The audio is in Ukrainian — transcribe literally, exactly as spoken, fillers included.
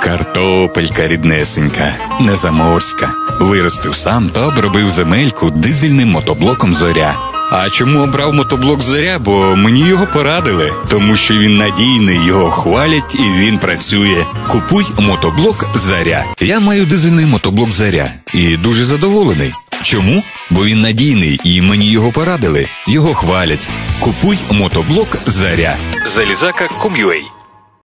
Картопелька ріднесенька, незаморська. Виростив сам та обробив земельку дизельним мотоблоком «Зоря». А чому обрав мотоблок «Зоря»? Бо мені його порадили. Тому що він надійний, його хвалять і він працює. Купуй мотоблок «Зоря». Я маю дизельний мотоблок «Зоря» і дуже задоволений. Чому? Бо він надійний і мені його порадили. Його хвалять. Купуй мотоблок «Зоря». Залізака крапка ком крапка ю а